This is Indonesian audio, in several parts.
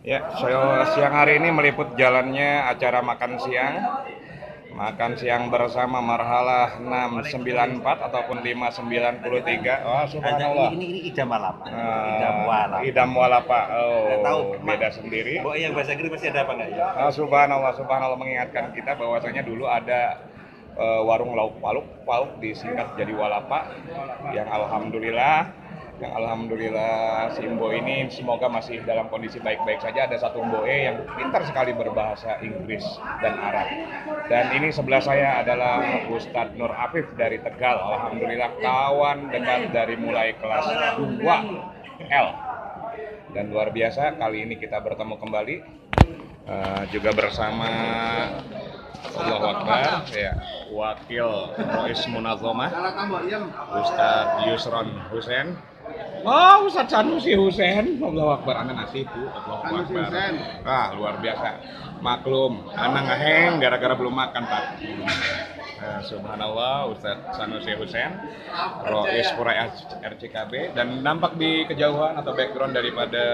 Ya, saya siang hari ini meliput jalannya acara makan siang. Makan siang bersama Marhalah 694 ataupun 593. Oh, Ada subhanallah. ini idam walapa. Idam walapa. Idam walapa. Nggak tahu Oh, beda sendiri. Mbok yang bahasa Inggris masih ada apa nggak ya? Subhanallah, subhanallah mengingatkan kita bahwasanya dulu ada warung lauk pauk disingkat jadi walapa yang alhamdulillah si Mbo ini semoga masih dalam kondisi baik-baik saja. Ada satu Mboe yang pintar sekali berbahasa Inggris dan Arab. Dan ini sebelah saya adalah Ustadz Nur Afif dari Tegal. Alhamdulillah kawan dekat dari mulai kelas 2 L. Dan luar biasa kali ini kita bertemu kembali juga bersama Allahu Akbar ya, Wakil Rois Munazomah Ustadz Yusron Husain. Oh, Ustadz Sanusi Husain. Allahu Akbar, anak nasi itu. Allahu Akbar. Luar biasa. Maklum, anak ngeheng gara-gara belum makan, Pak. Subhanallah, Ustadz Sanusi Husain, Rois Pura RCKB, dan nampak di kejauhan atau background daripada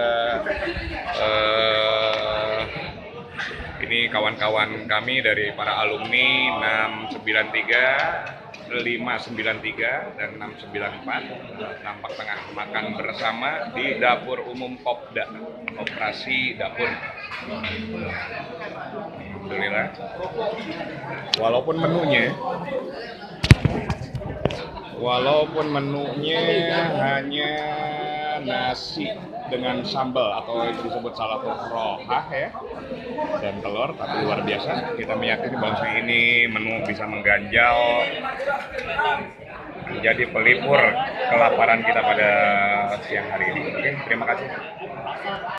ini kawan-kawan kami dari para alumni 693, 593 dan 694 nampak tengah makan bersama di dapur umum Kopda, operasi dapur. Alhamdulillah. Walaupun menunya hanya nasi dengan sambal atau itu disebut salatul rohah ya, dan telur, tapi luar biasa. Kita meyakini bahwa ini menu bisa mengganjal, menjadi pelipur kelaparan kita pada siang hari ini. Oke, terima kasih.